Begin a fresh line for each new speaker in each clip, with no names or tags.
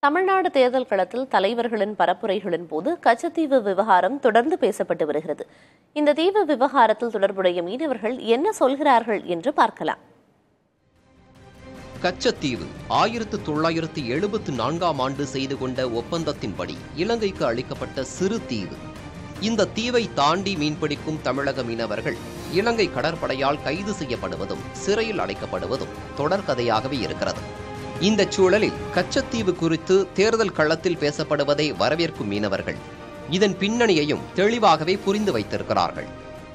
தமிழ்நாடு தேர்தல் களத்தில் தலைவர்களின் பரப்புரைகளின் போது கச்சத்தீவு விவகாரம் தொடர்ந்து பேசப்பட்டு வருகிறது. இந்த தீவு விவகாரத்தில் தொடர்புடைய மீனவர்கள் என்ன சொல்கிறார்கள் என்று பார்க்கலாம்.
கச்சத்தீவு 1974ஆம் ஆண்டு செய்து கொண்ட ஒப்பந்தத்தின்படி இலங்கைக்கு அளிக்கப்பட்ட சிறு தீவு. இந்த தீவை தாண்டி மீன்பிடிக்கும் தமிழக மீனவர்கள் இலங்கை கடற்படையால் கைது செய்யப்படுவதும் சிறையில் அடைக்கப்படுவதும் தொடர்கதையாகவே இருக்கிறது. இந்த சூழலில் கச்சத்தீவு குறித்து தேர்தல் களத்தில் பேசப்படுவதை வரவேற்கும் மீனவர்கள் இதன் பின்னணியையும் தெளிவாகவே புரிந்து வைத்திருக்கிறார்கள்.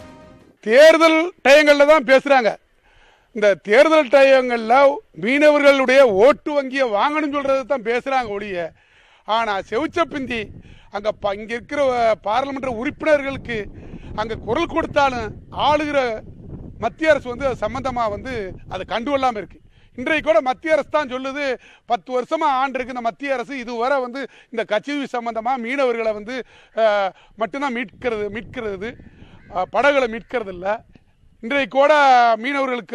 தேர்தல் டயங்கள்ல தான் பேசுறாங்க. இந்த தேர்தல் டயங்கள்ல மீனவர்களுடைய ஓட்டு வங்கியை வாங்கணும்னு சொல்றது தான் பேசுறாங்க ஒழிய, ஆனா செவுச்ச பிந்தி அங்க இங்க இருக்கிற பாராளுமன்ற உறுப்பினர்களுக்கு அங்க குரல் கொடுத்தாலும் ஆளுகிற மத்திய அரசு சம்பந்தமா அதை கண்டுகொள்ளாம இருக்கு. இன்றைக்கு கூட மத்திய அரசு தான் சொல்லுது, 10 வருஷமா ஆண்டு இருக்கு இந்த மத்திய அரசு, இதுவரை இந்த கச்சத்தீவு சம்பந்தமா மீனவர்களை மட்டும்தான் மீட்கிறது, படகுகளை மீட்கிறது இல்லை. இன்றைக்கு கூட மீனவர்களுக்கு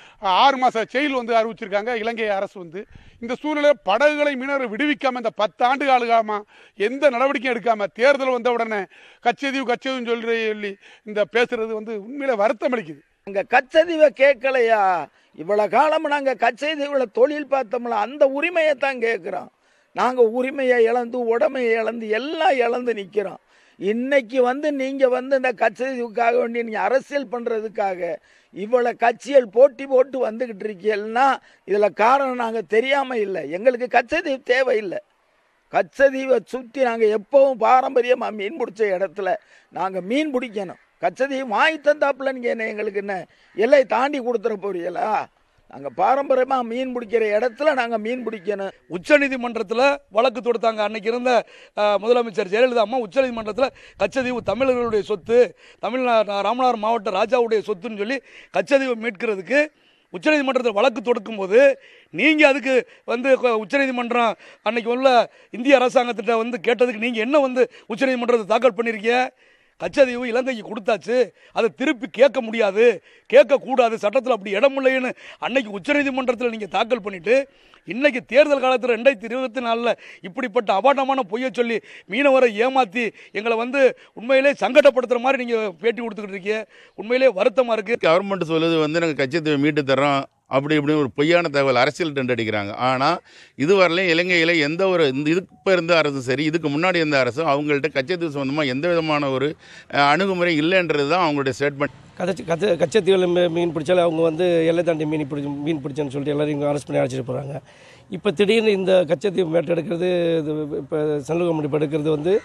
6 மாச ஜெயில் அறிவிச்சிருக்காங்க இலங்கை அரசு. இந்த சூழ்நிலையில் படகுகளை மீனவர்கள் விடுவிக்காம இந்த 10 ஆண்டு காலமா எந்த நடவடிக்கையும் எடுக்காம தேர்தல் வந்த உடனே கச்சத்தீவுன்னு சொல்லி இந்த பேசுறது உண்மையில வருத்தம் அளிக்குது.
அங்க கச்சத்தீவை கேட்கலையா? இவ்வளவு காலம் நாங்க கச்சத்தீவுல தொழில் பார்த்தோம்ல, அந்த உரிமையை தான் கேட்கிறோம். நாங்க உரிமையை இழந்து உடமையை இழந்து எல்லாம் இழந்து நிக்கிறோம். இன்னைக்கு நீங்க இந்த கச்சத்தீவுக்காக வேண்டி நீங்க அரசியல் பண்றதுக்காக இவ்வளவு கட்சிகள் போட்டி போட்டு வந்துகிட்டு இருக்கீங்கன்னா இதுல காரணம் நாங்க தெரியாம இல்லை. எங்களுக்கு கச்சத்தீவு தேவையில்லை. கச்சத்தீவை சுற்றி நாங்க எப்பவும் பாரம்பரியமா மீன் பிடிச்ச இடத்துல நாங்க மீன் பிடிக்கணும். கச்சத்தீவு வாங்கி தந்தாப்புல நீங்க என்ன எங்களுக்கு என்ன எல்லை தாண்டி கொடுத்துட போறீங்களா? நாங்க பாரம்பரியமா மீன் பிடிக்கிற இடத்துல நாங்க மீன் பிடிக்கணும்.
உச்சநீதிமன்றத்தில் வழக்கு தொடுத்தாங்க. அன்னைக்கு இருந்த முதலமைச்சர் ஜெயலலிதா அம்மா உச்சநீதிமன்றத்தில் கச்சத்தீவு தமிழர்களுடைய சொத்து, ராமநாதபுரம் மாவட்ட ராஜாவுடைய சொத்துன்னு சொல்லி கச்சத்தீவை மீட்கிறதுக்கு உச்சநீதிமன்றத்தில் வழக்கு தொடுக்கும் போது நீங்கள் அதுக்கு உச்சநீதிமன்றம் அன்னைக்கு உள்ள இந்திய அரசாங்கத்திட்ட கேட்டதுக்கு நீங்கள் என்ன உச்சநீதிமன்றத்தை தாக்கல் பண்ணியிருக்கீங்க? கச்சத்தீவு இலங்கைக்கு கொடுத்தாச்சு, அதை திருப்பி கேட்க முடியாது, கேட்கக்கூடாது, சட்டத்தில் அப்படி இடம் இல்லைன்னு அன்னைக்கு உச்சநீதிமன்றத்தில் நீங்கள் தாக்கல் பண்ணிட்டு இன்னைக்கு தேர்தல் காலத்தில் 2024 இப்படிப்பட்ட அபாண்டமான பொய்யை சொல்லி மீனவரை ஏமாற்றி எங்களை உண்மையிலே சங்கடப்படுத்துகிற மாதிரி நீங்கள் பேட்டி கொடுத்துக்கிட்டு இருக்கீங்க. உண்மையிலே வருத்தமாக இருக்குது.
கவர்மெண்ட் சொல்லுது நாங்கள் கச்சத்தீவை மீட்டு தரோம் அப்படி இப்படின்னு ஒரு பொய்யான தகவல் அரசியல் டெண்ட் அடிக்கிறாங்க. ஆனால் இதுவரையிலும் இலங்கையில் எந்த ஒரு இப்போ இருந்த அரசும் சரி, இதுக்கு முன்னாடி இருந்த அரசும் அவங்கள்ட்ட கச்சத்தீவு சம்பந்தமாக எந்த விதமான ஒரு அணுகுமுறை இல்லைன்றது தான் அவங்களுடைய ஸ்டேட்மெண்ட்.
கச்சத்தீவில் மீன் பிடிச்சாலும் அவங்க எல்லை தாண்டி மீன் பிடிச்சேன்னு சொல்லிட்டு எல்லோரும் இங்கே அரெஸ்ட் பண்ணி அழைச்சிட்டு போகிறாங்க. இப்போ திடீர்னு இந்த கச்சத்தீவு மேட்டெடுக்கிறது, இப்போ சண்முகம் முடிப்பு எடுக்கிறது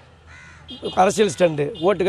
அரசியல் ஸ்டண்டு,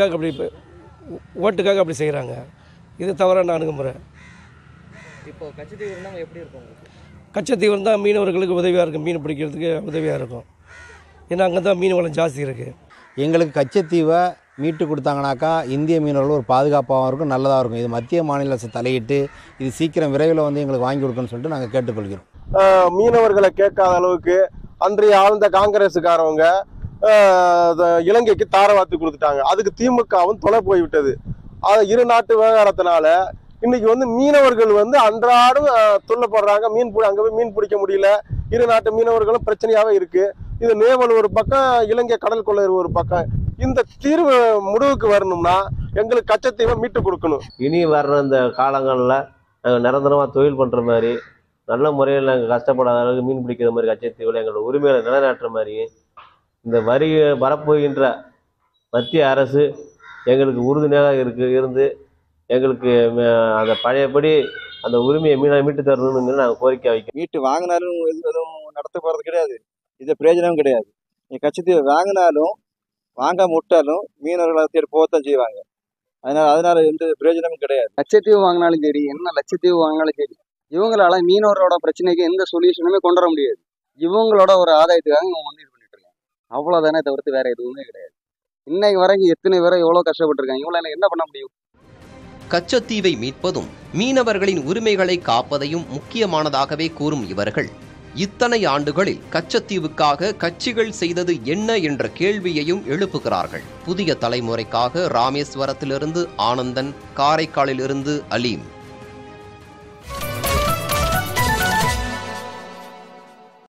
ஓட்டுக்காக அப்படி செய்கிறாங்க. இது தவறான அணுகுமுறை.
இப்போ கச்சத்தீவு இருந்தால் எப்படி இருக்கும்?
கச்சத்தீவு இருந்தால் மீனவர்களுக்கு உதவியாக இருக்கும், மீன் பிடிக்கிறதுக்கு உதவியாக இருக்கும். ஏன்னா அங்கே தான் மீன் வளம் ஜாஸ்தி இருக்குது.
எங்களுக்கு கச்சத்தீவை மீட்டு கொடுத்தாங்கனாக்கா இந்திய மீனவர்கள் ஒரு பாதுகாப்பாகவும் இருக்கும், நல்லதாக இருக்கும். இது மத்திய மாநில அரசு தலையிட்டு இது சீக்கிரம் விரைவில் எங்களுக்கு வாங்கி கொடுக்கணும்னு சொல்லிட்டு நாங்கள் கேட்டுக்கொள்கிறோம்.
மீனவர்களை கேட்காத அளவுக்கு அன்றைய ஆழ்ந்த காங்கிரஸுக்காரவங்க இலங்கைக்கு தாரவாத்து கொடுத்துட்டாங்க. அதுக்கு திமுகவும் துணை போய்விட்டது. இரு நாட்டு விவகாரத்தினால இன்னைக்கு மீனவர்கள் அன்றாடம் துள்ளப்படுறாங்க. அங்கே போய் மீன் பிடிக்க முடியல. இரு நாட்டு மீனவர்களும் பிரச்சனையாவே இருக்கு. இது நேவல் ஒரு பக்கம், இலங்கை கடல் கொள்ளை ஒரு பக்கம். இந்த தீர்வு முடிவுக்கு வரணும்னா எங்களுக்கு கச்சத்தீவை மீட்டு கொடுக்கணும்.
இனி வர்ற இந்த காலங்களில் நாங்கள் நிரந்தரமாக தொழில் பண்ணுற மாதிரி, நல்ல முறையில் நாங்கள் கஷ்டப்படாத அளவுக்கு மீன் பிடிக்கிற மாதிரி கச்சத்தீவில் எங்களோட உரிமைகளை நிலைநாட்டுற மாதிரி இந்த வரப்போகின்ற மத்திய அரசு எங்களுக்கு உறுதுணையாக இருந்து எங்களுக்கு அந்த பழையபடி அந்த உரிமையை மீட்டு தரணும்னு நாங்கள் கோரிக்கை வைக்கிறோம்.
மீட்டு வாங்கினாலும் எதுவும் நடத்த போகிறது கிடையாது, இது பிரயோஜனமும் கிடையாது. நீ கச்சத்தீவை வாங்கினாலும் வாங்காம விட்டாலும் மீனவர்களை தேடி போகத்தான் செய்வாங்க. அதனால எந்த பிரயோஜனமும் கிடையாது.
லட்சத்தீவு வாங்கினாலும் சரி, என்ன லட்சத்தீவு வாங்கினாலும் சரி, இவங்களால மீனவர்களோட பிரச்சனைக்கு எந்த சொல்யூஷனுமே கொண்டு வர முடியாது. இவங்களோட ஒரு ஆதாயத்துக்காக இவங்க இது பண்ணிட்டு இருக்காங்க. அவ்வளவுதானே தவிர்த்து வேற எதுவுமே கிடையாது. இன்னைக்கு வரைக்கும் எத்தனை பேரை எவ்வளவு கஷ்டப்பட்டிருக்காங்க. இவங்களால என்ன பண்ண முடியும்?
கச்சத்தீவை மீட்பதும் மீனவர்களின் உரிமைகளை காப்பதையும் முக்கியமானதாகவே கூறும் இவர்கள் இத்தனை ஆண்டுகளில் கச்சத்தீவுக்காக கட்சிகள் செய்தது என்ன என்ற கேள்வியையும் எழுப்புகிறார்கள். புதிய தலைமுறைக்காக ராமேஸ்வரத்திலிருந்து ஆனந்தன், காரைக்காலிலிருந்து அலீம்.